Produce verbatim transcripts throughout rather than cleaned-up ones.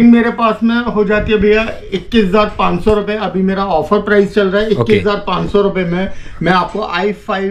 Starting मेरे पास में हो जाती है भैया इक्कीस हजार पाँच सौ रुपए। अभी मेरा ऑफर प्राइस चल रहा है इक्कीस हजार पाँच सौ रुपए में मैं आपको I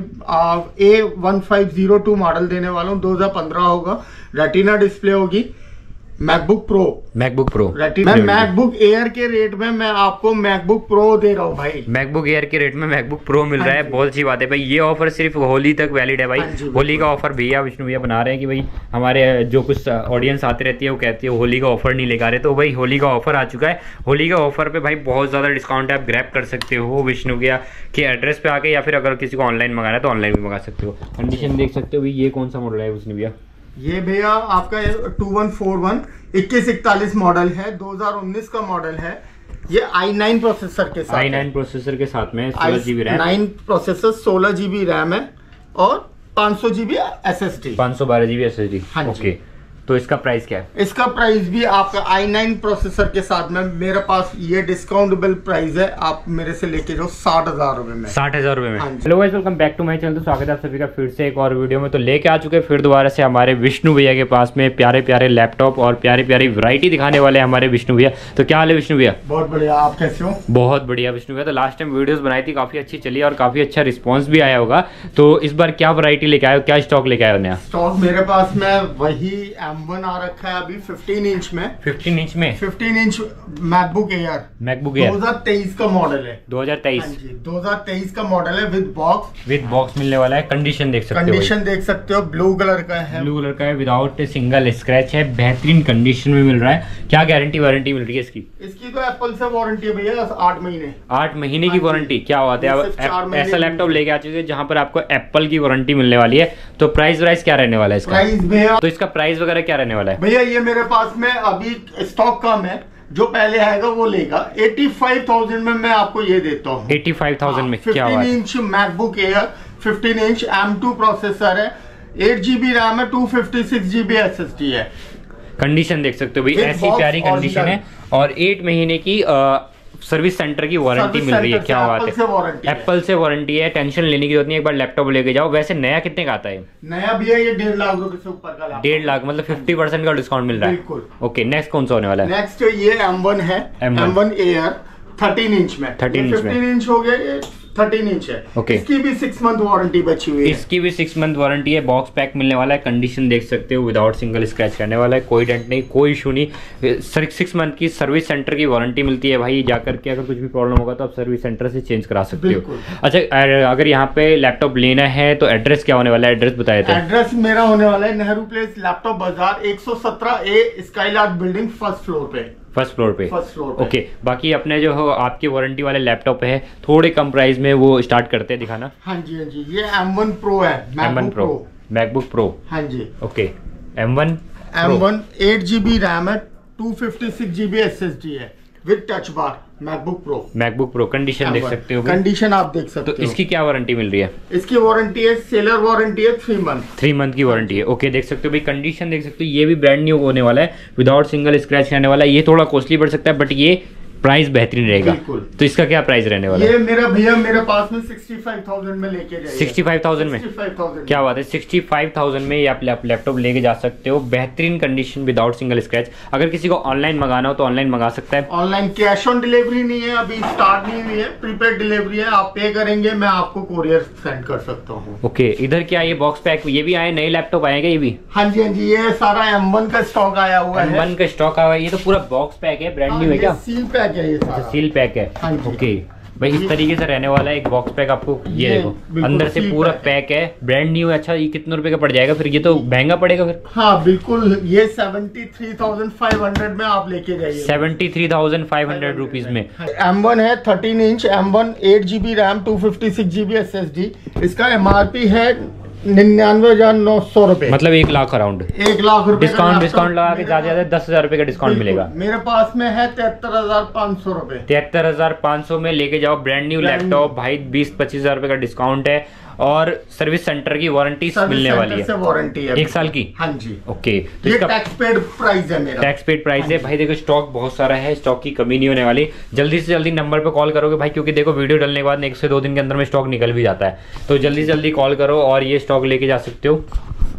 five A one five zero two model देने वाला हूँ। दो हजार पंद्रह होगा, रेटिना डिस्प्ले होगी, मैकबुक प्रो मैकबुक प्रो मैं मैकबुक एयर के रेट में मैं आपको मैकबुक प्रो दे रहा हूँ भाई। मैकबुक एयर के रेट में मैकबुक प्रो मिल रहा है, बहुत अच्छी बात है भाई। ये ऑफर सिर्फ होली तक वैलिड है भाई। होली का ऑफर भैया विष्णु भैया बना रहे हैं कि भाई हमारे जो कुछ ऑडियंस आती रहती है वो कहती है होली का ऑफर नहीं लेकर आ रहे, तो भाई होली का ऑफर आ चुका है। होली का ऑफर पे भाई बहुत ज्यादा डिस्काउंट है, आप ग्रैब कर सकते हो विष्णु भैया के एड्रेस पे आके, या फिर अगर किसी को ऑनलाइन मंगाना है तो ऑनलाइन भी मंगा सकते हो। कंडीशन देख सकते हो भाई। ये कौन सा मॉडल है विष्णु भैया? ये भैया आपका टू वन फोर वन इक्कीस इकतालीस मॉडल है, दो हजार उन्नीस का मॉडल है। ये आई नाइन प्रोसेसर के साथ आई नाइन प्रोसेसर के साथ में सोलह जीबी रैम, नाइन प्रोसेसर सोलह जीबी रैम है और पाँच सौ जीबी एस एस डी, पाँच सौ बारह जीबी एस एस डी। हाँ ओके, तो इसका प्राइस क्या है? इसका प्राइस भी आपका आई नाइन प्रोसेसर के साथ में मेरे पास ये डिस्काउंटेबल प्राइस है, आप मेरे से लेके जाओ साठ हजार रुपए में। साठ हजार रुपए में। Hello guys, welcome back to my channel. तो स्वागत है आप सभी का फिर से एक और वीडियो में। तो लेके आ चुके हैं फिर दोबारा से हमारे विष्णु भैया के पास में प्यारे प्यारे लैपटॉप और प्यारी प्यारी वैरायटी दिखाने वाले हमारे विष्णु भैया। तो क्या हाल है विष्णु भैया? बहुत बढ़िया, आप कैसे हो? बहुत बढ़िया विष्णु भैया। तो लास्ट टाइम वीडियोस बनाई थी, काफी अच्छी चली और काफी अच्छा रिस्पॉन्स भी आया होगा। तो इस बार क्या वैरायटी लेके आए हो, क्या स्टॉक लेके आए हो नया? स्टॉक मेरे पास में वही एम वन आ रखा है अभी फिफ्टीन इंच में। फिफ्टीन इंच में fifteen inch MacBook Air MacBook Air दो हजार तेईस का मॉडल है। दो हजार तेईस हाँ जी, दो हजार तेईस का मॉडल है विद बॉक्स विद बॉक्स मिलने वाला है। कंडीशन देख सकते हो, कंडीशन देख सकते हो, ब्लू कलर का है, ब्लू कलर का है, विदाउट सिंगल स्क्रैच है, बेहतरीन कंडीशन में मिल रहा है। क्या गारंटी वारंटी मिल रही है इसकी? इसकी तो एप्पल से वारंटी है भैया, आठ महीने आठ महीने की वारंटी। क्या बात है, अब ऐसा लैपटॉप लेके आ चुके हैं जहाँ पर आपको एप्पल की वारंटी मिलने वाली है। तो प्राइस वाइस क्या रहने वाला है इसका? प्राइस भैया, तो इसका प्राइस वगैरह क्या रहने वाला है? भैया ये मेरे पास में अभी स्टॉक कम है, जो पहले आएगा वो लेगा। पचासी हज़ार में मैं आपको ये देता हूँ। पचासी हज़ार में क्या बात है? Fifteen inch MacBook Air, fifteen inch M two processor है, एट जीबी रैम है, two fifty six GB S S D है। कंडीशन देख सकते हो भाई, ऐसी प्यारी कंडीशन है और एट महीने की सर्विस सेंटर की वारंटी मिल रही है। क्या बात है, एप्पल से वारंटी है, टेंशन लेने की जरूरत नहीं। एक बार लैपटॉप लेके जाओ। वैसे नया कितने का आता है? नया भैया ये डेढ़ लाख रुपए से ऊपर का। डेढ़ लाख मतलब फिफ्टी परसेंट का डिस्काउंट मिल रहा है। बिल्कुल। ओके, नेक्स्ट कौन सा होने वाला है? नेक्स्ट ये एम वन है, M one Air thirteen inch में। थर्टीन इंच में फिफ्टीन इंच हो गया, ये थर्टीन इंच है। ओके, इसकी भी सिक्स मंथ वारंटी बची हुई है। इसकी भी सिक्स मंथ वारंटी है, बॉक्स पैक मिलने वाला है। कंडीशन देख सकते हो, विदाउट सिंगल स्क्रैच रहने वाला है, कोई डेंट नहीं, कोई इशू नहीं। सिक्स मंथ की सर्विस सेंटर की वारंटी मिलती है भाई। जाकर के अगर कुछ भी प्रॉब्लम होगा तो आप सर्विस सेंटर से चेंज करा सकते हो। अच्छा, अगर यहाँ पे लैपटॉप लेना है तो एड्रेस क्या होने वाला है? एड्रेस बताए थे। एड्रेस मेरा होने वाला है नेहरू प्लेस, लैपटॉप बाजार, एक सौ सत्रह A Skylark building, first floor पे। फर्स्ट फ्लोर पे। फर्स्ट फ्लोर पे। ओके, बाकी अपने जो हो आपकी वारंटी वाले लैपटॉप है थोड़े कम प्राइस में वो स्टार्ट करते हैं दिखाना। हाँ जी हाँ जी, ये एम वन प्रो है, M one Pro, MacBook Pro. हाँ जी, okay, M one M one eight GB RAM है, two fifty six GB S S D है with touch bar, MacBook Pro. MacBook Pro condition देख सकते हो, condition आप देख सकते हो। तो इसकी क्या वारंटी मिल रही है? इसकी वारंटी है, सेलर वारंटी है थ्री मंथ थ्री मंथ की वारंटी है। ओके, देख सकते हो भाई, कंडीशन देख सकते हो। ये भी ब्रांड न्यू होने वाला है, विदाउट सिंगल स्क्रैच रहने वाला है। ये थोड़ा कॉस्टली पड़ सकता है बट ये प्राइस बेहतरीन रहेगा। तो इसका क्या प्राइस रहने वाला है? ये मेरा भैया मेरे पास में सिक्सटी फाइव थाउजेंड में लेके जाइए। सिक्सटी फाइव थाउजेंड में? क्या बात है, सिक्सटी फाइव थाउजेंड में आप लैपटॉप लेके जा सकते हो, बेहतरीन कंडीशन, विदाउट सिंगल स्क्रैच। अगर किसी को ऑनलाइन मंगाना हो तो ऑनलाइन मंगा सकता है। ऑनलाइन कैश ऑन डिलीवरी नहीं है, अभी स्टार्ट नहीं हुई है, प्रीपेड डिलीवरी है। आप पे करेंगे, मैं आपको कोरियर सेंड कर सकता हूँ। ओके, इधर क्या ये बॉक्स पैक ये भी आए, नए लैपटॉप आएंगे ये भी? हाँ जी हाँ जी, ये सारा एम वन का स्टॉक आया हुआ है। एम वन का स्टॉक आया हुआ है। ये तो पूरा बॉक्स पैक है, ब्रांड न्यू है क्या? सील पैक है ये सारा, सील पैक है। ओके भाई, इस तरीके से रहने वाला है एक बॉक्स पैक आपको। ये, ये देखो अंदर से पूरा पैक है, ब्रांड न्यू है। अच्छा, ये कितने रुपए का पड़ जाएगा फिर? ये तो महंगा पड़ेगा फिर। हाँ बिल्कुल, ये seventy three thousand five hundred में आप लेके जाइए। Seventy three thousand five hundred rupees में। एम वन है thirteen inch, M one eight GB RAM, two fifty six GB S S D. इसका एम आर पी है निन्यानवे हजार नौ सौ रुपए, मतलब एक लाख अराउंड। एक लाख रुपए डिस्काउंट डिस्काउंट लगा के ज्यादा ज्यादा दस हजार रुपए का डिस्काउंट मिलेगा। मेरे पास में है तिहत्तर हजार पाँच सौ रुपए। तिहत्तर हजार पाँच सौ में लेके जाओ, ब्रांड न्यू लैपटॉप भाई। बीस पच्चीस हजार रुपए का डिस्काउंट है और सर्विस सेंटर की वारंटी मिलने वाली है, वारंटी है एक साल की। हाँ जी। ओके, तो ये टैक्स पेड प्राइस है मेरा, टैक्स पेड प्राइस है भाई। देखो स्टॉक बहुत सारा है, स्टॉक की कमी नहीं होने वाली। जल्दी से जल्दी नंबर पे कॉल करोगे भाई, क्योंकि देखो वीडियो डलने के बाद एक से दो दिन के अंदर में स्टॉक निकल भी जाता है। तो जल्दी से जल्दी कॉल करो और ये स्टॉक लेके जा सकते हो।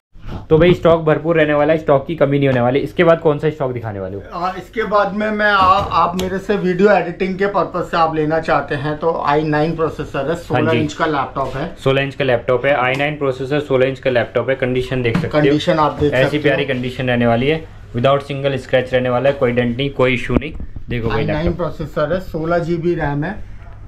तो भाई स्टॉक भरपूर रहने वाला है, स्टॉक की कमी नहीं होने वाली। इसके बाद कौन सा स्टॉक दिखाने वाले हो? इसके बाद में मैं आ, आप मेरे से वीडियो एडिटिंग के पर्पज से आप लेना चाहते हैं तो आई नाइन प्रोसेसर है, सोलह इंच का लैपटॉप है। सोलह इंच का लैपटॉप है, आई नाइन प्रोसेसर, सोलह इंच का लैपटॉप है। कंडीशन देख सकते हो, कंडीशन आप देख सकते हो, ऐसी प्यारी कंडीशन रहने वाली है, विदाउट सिंगल स्क्रैच रहने वाला है, कोई डेंट नहीं, कोई इशू नहीं। देखो भाई आई नाइन प्रोसेसर है, सोलह जीबी रैम है,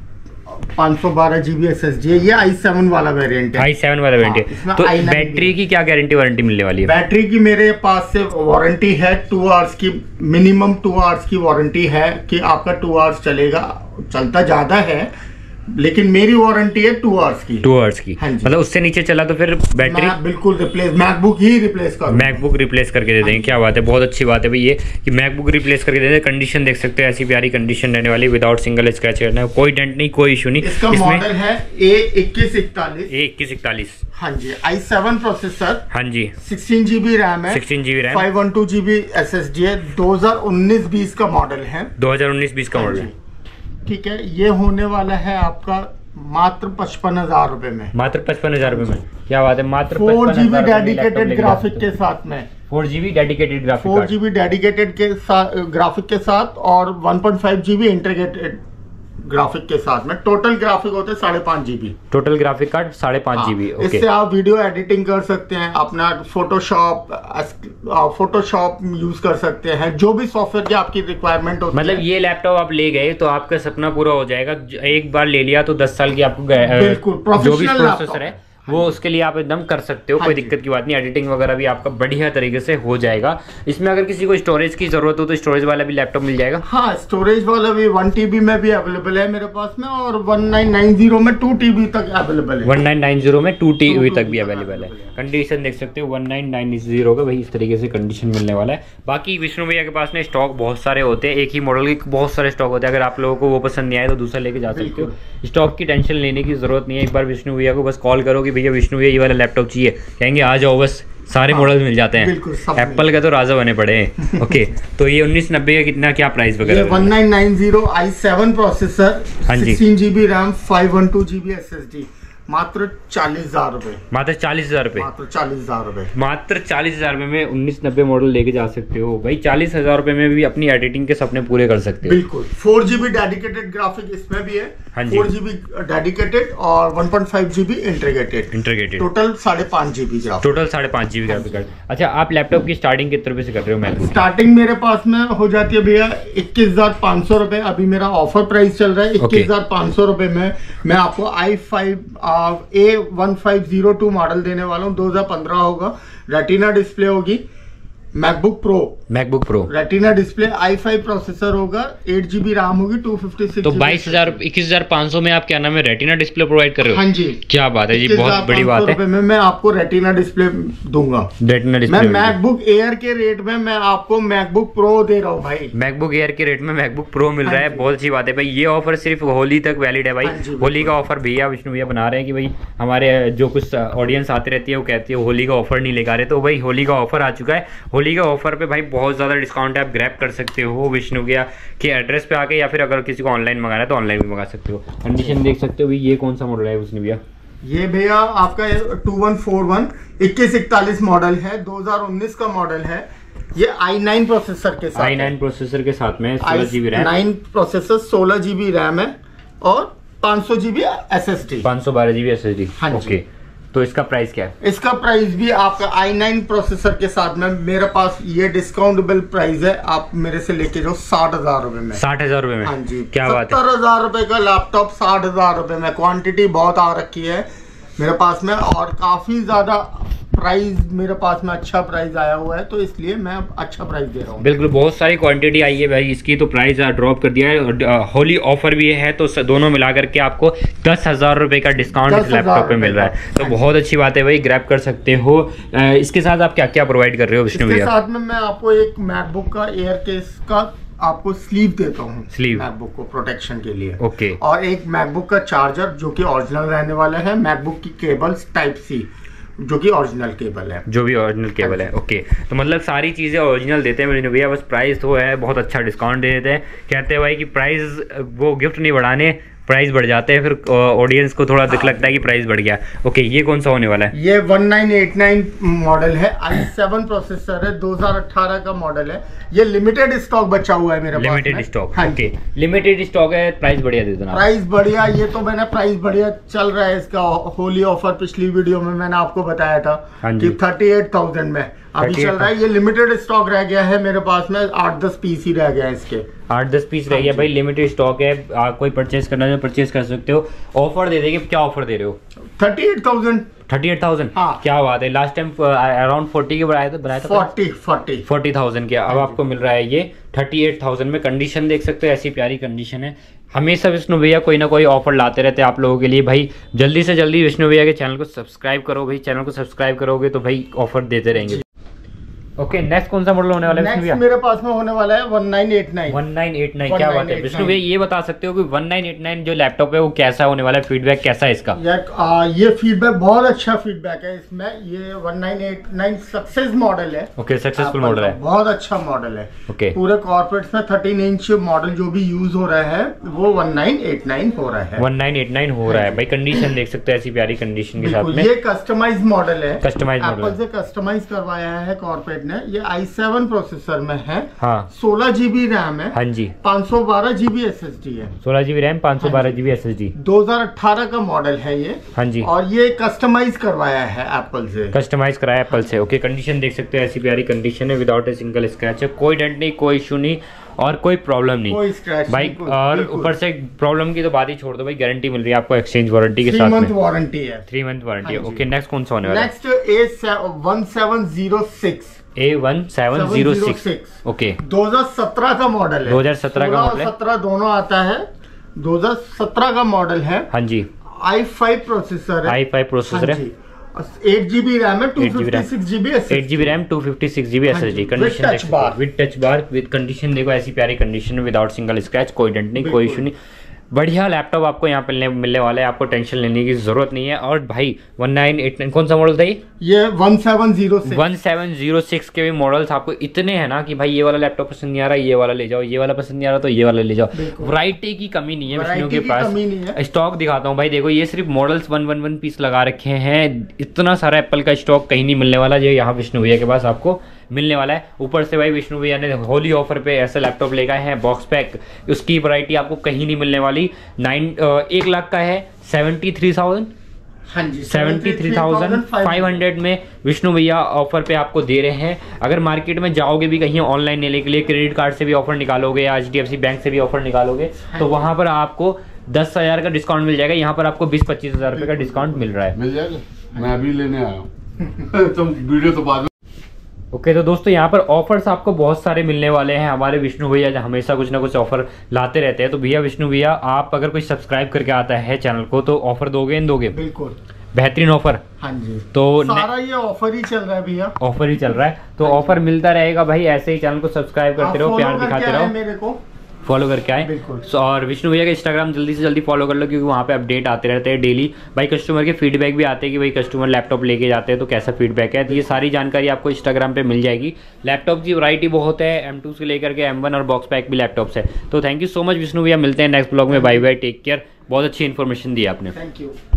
पाँच सौ बारह जीबी एस एस डी है। ये आई सेवन वाला वेरिएंट है, आई सेवन वाला वेरिएंट है। तो बैटरी की क्या गारंटी वारंटी मिलने वाली है? बैटरी की मेरे पास से वारंटी है टू आवर्स की, मिनिमम टू आवर्स की वारंटी है कि आपका टू आवर्स चलेगा। चलता ज्यादा है लेकिन मेरी वारंटी है टू आवर्स की। टू आवर्स की, हाँ मतलब उससे नीचे चला तो फिर बैटरी बिल्कुल रिप्लेस, मैकबुक ही रिप्लेस कर, मैकबुक रिप्लेस करके दे देंगे। क्या बात है, बहुत अच्छी बात है भाई ये कि मैकबुक रिप्लेस करके दे देंगे। कंडीशन देख सकते हो, ऐसी प्यारी कंडीशन रहने वाली, विदाउट सिंगल स्क्रैच रहना है, कोई डेंट नहीं, कोई इशू नहीं। इसका मॉडल है ए इक्कीस इकतालीस, ए इक्कीस इकतालीस, हाँ जी, आई सेवन प्रोसेसर, हाँ जी, सिक्सटीन जीबी रैम है, sixteen GB RAM, five one two GB S S D है, दो हजार उन्नीस बीस का मॉडल है, दो हजार उन्नीस बीस का मॉडल है। ठीक है, ये होने वाला है आपका मात्र पचपन हजार रूपए में, मात्र पचपन हजार रूपए में। क्या बात है, मात्र फोर जीबी डेडिकेटेड ग्राफिक के साथ में, four GB dedicated graphic, four GB dedicated के साथ ग्राफिक के साथ और one point five GB integrated graphic के साथ में। टोटल ग्राफिक होते हैं साढ़े पाँच जीबी, टोटल ग्राफिक कार्ड साढ़े पाँच जीबी। इससे आप वीडियो एडिटिंग कर सकते हैं, अपना फोटोशॉप फोटोशॉप यूज कर सकते हैं, जो भी सॉफ्टवेयर की आपकी रिक्वायरमेंट होती मतलब है। ये लैपटॉप आप ले गए तो आपका सपना पूरा हो जाएगा। एक बार ले लिया तो दस साल की आपको बिल्कुल जो भी प्रोसेसर है वो उसके लिए आप एकदम कर सकते हो, हाँ कोई दिक्कत की बात नहीं। एडिटिंग वगैरह भी आपका बढ़िया तरीके से हो जाएगा। इसमें अगर किसी को स्टोरेज की जरूरत हो तो स्टोरेज वाला भी लैपटॉप मिल जाएगा। हाँ, स्टोरेज वाला भी वन टीबी में भी अवेलेबल है मेरे पास में, और वन नाइन नाइन जीरो में टू टीबी तक अवेलेबल है। वन नाइन नाइन जीरो में टू टीबी तक भी अवेलेबल है। कंडीशन देख सकते हो वन नाइन नाइन जीरो का भाई इस तरीके से कंडीशन मिलने वाला है। बाकी विष्णु भैया के पास में स्टॉक बहुत सारे होते हैं, एक ही मॉडल के बहुत सारे स्टॉक होते हैं। अगर आप लोगों को वो पसंद नहीं आए तो दूसरा लेके जा सकते हो। स्टॉक की टेंशन लेने की जरूरत नहीं है। एक बार विष्णु भैया को बस कॉल करो कि भैया विष्णु भैया ये वाला लैपटॉप चाहिए, कहेंगे आ जाओ, बस सारे हाँ, मॉडल मिल जाते हैं। एप्पल का तो राजा बने पड़े हैं। ओके, तो ये उन्नीस नब्बे का कितना क्या प्राइस वगैरह? One nine nine zero I seven processor, हाँ जी, sixteen GB RAM, five one two GB S S D, मात्र चालीस हजार रूपए, मात्र चालीस हजार रूपए, मात्र चालीस हजार रूपए, मात्र चालीस हजार रूपए में उन्नीस नब्बे मॉडल लेके जा सकते हो भाई। चालीस हजार रूपए में भी अपनी एडिटिंग के सपने पूरे कर सकते हो। बिल्कुल, फोर जीबी डेडिकेटेड ग्राफिक इसमें भी है, हाँ जी, फोर जीबी डेडिकेटेड और one point five GB integrated, integrated, total साढ़े पाँच जीबी ग्राफिक, टोटल साढ़े पाँच जीबी ग्राफिक कार्ड। अच्छा, आप लैपटॉप की स्टार्टिंग कितने रुपए से कर रहे हो? मैं स्टार्टिंग मेरे पास में हो जाती है भैया इक्कीस हजार पाँच सौ रुपए। अभी मेरा ऑफर प्राइस चल रहा है इक्कीस हजार पाँच सौ रुपए में। मैं आपको I five A one five zero two model देने वाला हूँ, दो हजार पंद्रह होगा, रेटिना डिस्प्ले होगी, MacBook Pro, MacBook Pro retina display, I five processor होगा, एट जीबी रैम होगी, टू फिफ्टी सिक्स। तो बाईस हजार इक्कीस हजार पाँच सौ में आप क्या नाम है रेटिना डिस्प्ले प्रोवाइड कर रहे हो? हाँ जी, क्या बात है जी, बहुत बड़ी बात है। में मैं आपको रेटिना डिस्प्ले दूंगा, रेटिना डिस्प्ले। मैं मैकबुक एयर के रेट में मैं आपको मैकबुक प्रो दे रहा हूँ भाई। मैकबुक एयर के रेट में मैकबुक प्रो मिल रहा है, बहुत अच्छी बात है भाई। ये ऑफर सिर्फ होली तक वैलिड है भाई। होली का ऑफर भैया विष्णु भैया बना रहे हैं कि भाई हमारे जो कुछ ऑडियंस आती रहती है वो कहती है होली का ऑफर नहीं लेकर आ रहे, तो भाई होली का ऑफर आ चुका है। होली का ऑफर पे भाई बहुत ज़्यादा डिस्काउंट है, आप ग्रैब कर सकते हो विष्णु भैया के एड्रेस पे आके, या फिर अगर किसी को ऑनलाइन मंगाना है तो ऑनलाइन भी मंगा सकते हो। कंडीशन देख सकते हो भाई। ये कौन सा मॉडल है विष्णु भैया? ये भैया आपका टू वन फोर वन इक्कीस इकतालीस मॉडल है, दो हजार उन्नीस का मॉडल है। ये आई नाइन प्रोसेसर के साथ, आई नाइन प्रोसेसर के साथ में सोलह जीबी रैम, नाइन प्रोसेसर सोलह जीबी रैम है और पाँच सौ जीबी एस एस डी, पाँच सौ बारह GB S S D. Okay, तो इसका प्राइस क्या है? इसका प्राइस भी आपका आई नाइन प्रोसेसर के साथ में मेरे पास ये डिस्काउंटेबल प्राइस है, आप मेरे से लेके जाओ साठ हजार रुपए में। साठ हजार रुपए में? हाँ जी, क्या बात है। सत्तर हजार रुपए का लैपटॉप साठ हजार रुपए में। क्वांटिटी बहुत आ रखी है मेरे पास में और काफी ज्यादा प्राइस मेरे पास में अच्छा प्राइस आया हुआ है, तो इसलिए मैं अच्छा प्राइस दे रहा हूँ। बिल्कुल, बहुत सारी क्वांटिटी आई है भाई इसकी, तो प्राइस ड्रॉप कर दिया है। होली ऑफर भी है, तो दोनों मिला करके आपको दस हजार रुपए का डिस्काउंट इस लैपटॉप पे मिल रहा है, तो बहुत अच्छी बात है भाई, ग्रैब कर सकते हो। इसके साथ आप क्या क्या प्रोवाइड कर रहे हो विष्णु भैया? इसके साथ में मैं आपको एक मैकबुक का एयर केस का आपको स्लीव देता हूँ, स्लीव मैकबुक को प्रोटेक्शन के लिए। ओके, और एक मैकबुक का चार्जर जो कि ओरिजिनल रहने वाला है, मैकबुक की केबल्स टाइप सी जो कि ओरिजिनल केबल है, जो भी ओरिजिनल केबल है। ओके, तो मतलब सारी चीज़ें ओरिजिनल देते हैं विष्णु भैया, बस प्राइस तो है बहुत अच्छा डिस्काउंट दे देते हैं। कहते हैं भाई कि प्राइस वो गिफ्ट नहीं बढ़ाने, प्राइस बढ़ जाते हैं, फिर ऑडियंस को थोड़ा दुख लगता है कि प्राइस बढ़ गया। ओके, ये कौन सा होने वाला है? ये one nine eight nine model है, आई सेवन प्रोसेसर है, दो हज़ार अठारह का मॉडल है। ये लिमिटेड स्टॉक बचा हुआ है मेरे पास। Limited stock, okay, limited stock है। प्राइस बढ़िया दे देना। प्राइस बढ़िया, ये तो मैंने प्राइस बढ़िया चल रहा है इसका। होली ऑफर पिछली वीडियो में मैंने आपको बताया था कि थर्टी एट थाउजेंड में अभी चल रहा है। ये लिमिटेड स्टॉक रह गया है मेरे पास में, आठ दस पीस ही रह गया है इसके, आठ दस पीस रह गया भाई। लिमिटेड स्टॉक है, आ, कोई परचेज करना है परचेज कर सकते हो। ऑफर दे देंगे, क्या ऑफर दे रहे हो? Thirty eight thousand. Thirty eight thousand, क्या बात है। लास्ट टाइम अराउंड फोर्टी के बनाया था बनाया था फोर्टी फोर्टी फोर्टी थाउजेंड के, अब आपको मिल रहा है ये थर्टी एट थाउजेंड में। कंडीशन देख सकते हो, ऐसी प्यारी कंडीशन है। हमेशा विष्णु भैया कोई ना कोई ऑफर लाते रहते हैं आप लोगों के लिए भाई। जल्दी से जल्दी विष्णु भैया के चैनल को सब्सक्राइब करो भाई। चैनल को सब्सक्राइब करोगे तो भाई ऑफर देते रहेंगे। ओके, नेक्स्ट कौन सा मॉडल होने वाला है विष्णु भैया? मेरे पास में होने वाला है one nine eight nine. One nine eight nine, क्या बात है विष्णु भैया। ये बता सकते हो कि वन नाइन एट नाइन जो लैपटॉप है वो कैसा होने वाला है? फीडबैक कैसा है इसका? यार आ, ये फीडबैक बहुत अच्छा फीडबैक है इसमें। ये one nine eight nine success model है। ओके, सक्सेसफुल मॉडल है, बहुत अच्छा मॉडल है। ओके, पूरे कॉर्पोरेट्स में थर्टीन इंच मॉडल जो भी यूज हो रहा है वो वन नाइन एट नाइन हो रहा है। वन नाइन एट नाइन हो रहा है भाई। कंडीशन देख सकते हो, ऐसी प्यारी कंडीशन के साथ में। ये कस्टमाइज मॉडल है, कस्टमाइज मॉडल एप्पल से कस्टमाइज करवाया है कॉर्पोरेट ने। ये आई सेवन प्रोसेसर में है, हाँ, सोलह जीबी रैम है, हाँ जी, पाँच सौ बारह जीबी एस एस डी है, सोलह जीबी रैम, पाँच सौ बारह जीबी एस एस डी। दो हज़ार अठारह का मॉडल है ये, हाँ जी, और ये कस्टमाइज करवाया है एप्पल से, कस्टमाइज कराया एप्पल से। ओके, कंडीशन देख सकते हो, ऐसी प्यारी कंडीशन है, विदाउट ए सिंगल स्क्रैच है। कोई डेंट नहीं, कोई इशू नहीं, और कोई प्रॉब्लम नहीं, कोई स्क्रैच भाई। और ऊपर से प्रॉब्लम की तो बात ही छोड़ दो भाई, गारंटी मिल रही है आपको एक्सचेंज वारंटी के साथ में। थ्री मंथ वारंटी है, थ्री मंथ वारंटी है। ओके, नेक्स्ट कौन सा होने वाला है? Next A one seven zero six A one seven zero six. Okay, दो हज़ार सत्रह का मॉडल है। दो हज़ार सत्रह का मॉडल है, सत्रह दोनों आता है। दो हज़ार सत्रह का मॉडल है, हाँ जी। आई फाइव प्रोसेसर है, आई फाइव प्रोसेसर है, एट जीबी रैम है, two fifty six GB eight GB RAM, two fifty six GB S S D. Condition with touch bar, with condition देखो, ऐसी प्यारी कंडीशन, विदाउट सिंगल स्क्रैच, कोई dent नहीं, कोई issue नहीं। बढ़िया लैपटॉप आपको यहाँ मिलने मिलने वाला है, आपको टेंशन लेने की जरूरत नहीं है। और भाई वन नाइन एट नाइन कौन सा मॉडल था ये? ये one seven zero six. One seven zero six के भी मॉडल्स आपको इतने हैं ना कि भाई ये वाला लैपटॉप पसंद नहीं आ रहा, ये वाला ले जाओ, ये वाला पसंद नहीं आ रहा तो ये वाला ले जाओ। वैरायटी की कमी नहीं है विष्णु के पास। स्टॉक दिखाता हूँ भाई, देखो ये सिर्फ models one one one piece लगा रखे हैं। इतना सारा एप्पल का स्टॉक कहीं नहीं मिलने वाला जो यहाँ विष्णु भैया के पास आपको मिलने वाला है। ऊपर से भाई विष्णु भैया ने होली ऑफर पे ऐसा लैपटॉप ले गए हैं बॉक्स पैक, उसकी वैरायटी आपको कहीं नहीं मिलने वाली। नाइन एक लाख का है, सेवेंटी थ्री थाउजेंड हाँ जी, seventy three thousand five hundred में विष्णु भैया ऑफर पे आपको दे रहे हैं। अगर मार्केट में जाओगे भी कहीं ऑनलाइन लेने के लिए, क्रेडिट कार्ड से भी ऑफर निकालोगे या H D F C bank से भी ऑफर निकालोगे तो वहां पर आपको दस हजार का डिस्काउंट मिल जाएगा। यहाँ पर आपको बीस पच्चीस हजार रुपए का डिस्काउंट मिल रहा है। मिल जाएगा, मैं अभी लेने आया हूँ। तुम वीडियो तो बाद में। ओके okay, तो दोस्तों यहाँ पर ऑफर्स आपको बहुत सारे मिलने वाले हैं। हमारे विष्णु भैया हमेशा कुछ ना कुछ ऑफर लाते रहते हैं। तो भैया विष्णु भैया, आप अगर कोई सब्सक्राइब करके आता है चैनल को तो ऑफर दोगे इन दोगे? बिल्कुल, बेहतरीन ऑफर। हाँ जी, तो सारा ये ऑफर ही चल रहा है भैया, ऑफर ही चल रहा है। तो ऑफर मिलता रहेगा भाई, ऐसे ही चैनल को सब्सक्राइब करते रहो, प्यार दिखाते रहो, मेरे को फॉलो करके आए। और विष्णु भैया का इंस्टाग्राम जल्दी से जल्दी फॉलो कर लो, क्योंकि वहाँ पे अपडेट आते रहते हैं डेली। भाई कस्टमर के फीडबैक भी आते हैं कि भाई कस्टमर लैपटॉप लेके जाते हैं तो कैसा फीडबैक है। तो ये सारी जानकारी आपको इंस्टाग्राम पे मिल जाएगी। लैपटॉप की वैरायटी बहुत है, एम टू से लेकर के एम वन और बॉक्स पैक भी लैपटॉप्स है। तो thank you so much Vishnu भैया, मिलते हैं नेक्स्ट ब्लॉग में। Bye bye, take care. बहुत अच्छी इन्फॉर्मेशन दी आपने। Thank you.